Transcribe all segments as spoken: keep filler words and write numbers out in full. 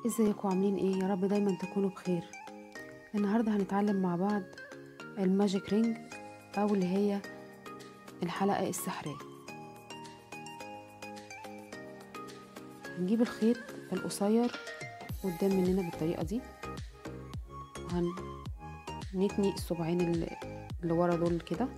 ازيكم عاملين ايه؟ يا رب دايما تكونوا بخير. النهارده هنتعلم مع بعض الماجيك رينج او اللي هي الحلقة السحرية. هنجيب الخيط القصير قدام مننا بالطريقة دي، وهنتني الصباعين اللي اللي ورا دول كده،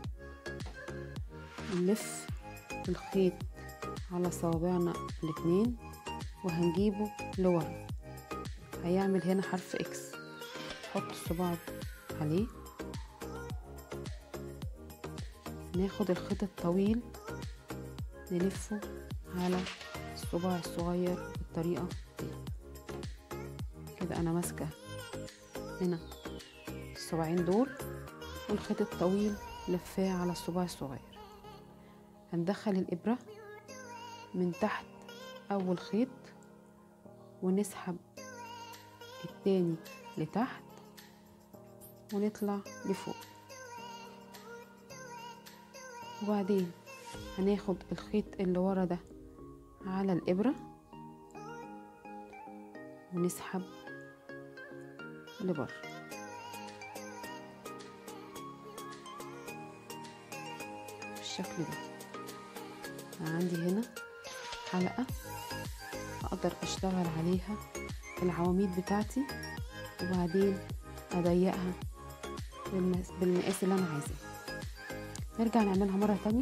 ونلف الخيط على صوابعنا الاتنين وهنجيبه لورا، هيعمل هنا حرف اكس. نحط الصباع عليه، ناخد الخيط الطويل نلفه على الصباع الصغير بالطريقة دي كده. انا ماسكة هنا الصباعين دول والخيط الطويل لفاه على الصباع الصغير. هندخل الإبرة من تحت أول خيط ونسحب التاني لتحت ونطلع لفوق، وبعدين هناخد الخيط اللي ورا ده على الإبرة ونسحب لبره بالشكل ده. عندي هنا حلقة اقدر اشتغل عليها العواميد بتاعتي، وبعدين اضيقها بالمقاس اللي انا عايزاه. نرجع نعملها مرة تانية.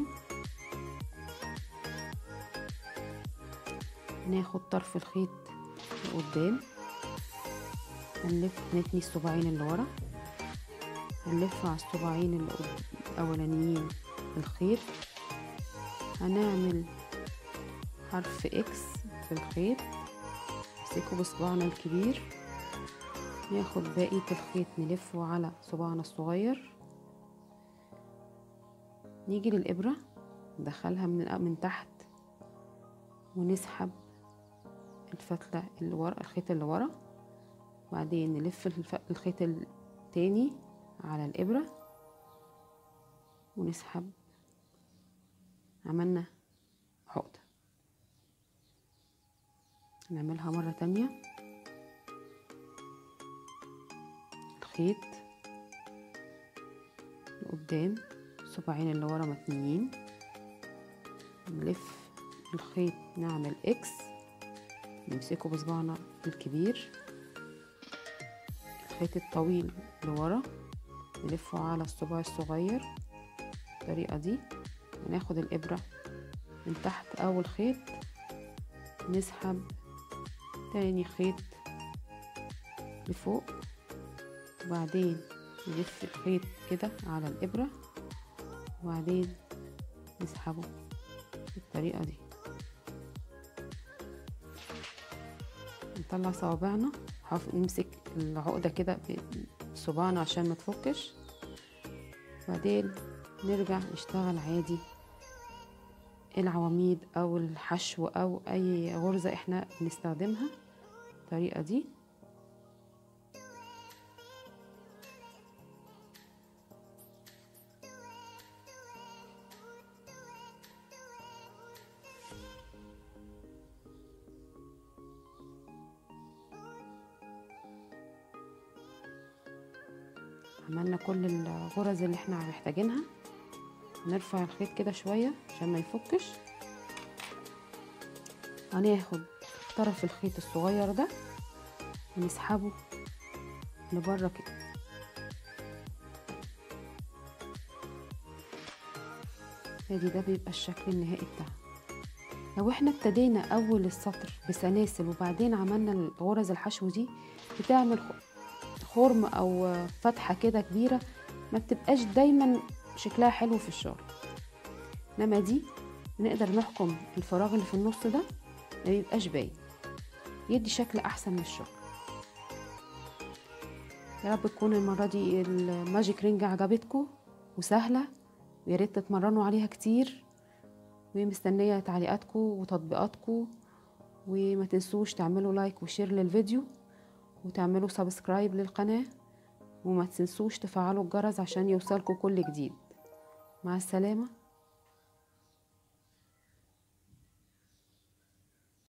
ناخد طرف الخيط لقدام، هنلف نتني الصباعين اللي ورا، هنلف على الصباعين الاولانيين الخيط، هنعمل حرف اكس في الخيط، نمسكه بصباعنا الكبير، ناخد بقية الخيط نلفه على صباعنا الصغير، نيجي للإبرة ندخلها من من تحت ونسحب الفتلة اللي ورا، الخيط اللي ورا، وبعدين نلف الخيط التاني على الإبرة ونسحب. عملنا عقدة. نعملها مرة تانية. الخيط لقدام، الصباعين اللي ورا متنيين، نلف الخيط نعمل اكس، نمسكه بصباعنا الكبير، الخيط الطويل اللي ورا نلفه على الصباع الصغير بالطريقة دي، وناخد الإبرة من تحت أول خيط نسحب تاني خيط لفوق، وبعدين نلف الخيط كده على الإبرة وبعدين نسحبه بالطريقة دي. نطلع صوابعنا، نمسك العقدة كده بصباعنا عشان ما تفكش، وبعدين نرجع نشتغل عادي العواميد او الحشو او اي غرزة احنا بنستخدمها بالطريقة دي. عملنا كل الغرز اللي احنا محتاجينها. نرفع الخيط كده شوية عشان ما يفكش، هناخد طرف الخيط الصغير ده ونسحبه لبره كده. ادي ده بيبقى الشكل النهائي بتاعه. لو احنا ابتدينا اول السطر بسلاسل وبعدين عملنا الغرز الحشو دي بتعمل خرم او فتحة كده كبيرة، ما بتبقاش دايما شكلها حلو في الشغل. انما دي نقدر نحكم الفراغ اللي في النص ده ما يبقاش باين، يدي شكل احسن للشغل. يا رب تكون المرة دي الماجيك رينج عجبتكم وسهلة، ويا ريت تتمرنوا عليها كتير، ومستنية تعليقاتكم وتطبيقاتكم، وما تنسوش تعملوا لايك وشير للفيديو وتعملوا سبسكرايب للقناة، وما تنسوش تفعلوا الجرس عشان يوصلكوا كل جديد. مع السلامة.